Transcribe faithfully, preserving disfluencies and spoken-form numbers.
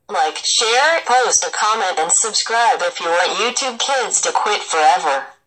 Like, share, post a comment, and subscribe if you want YouTube Kids to quit forever.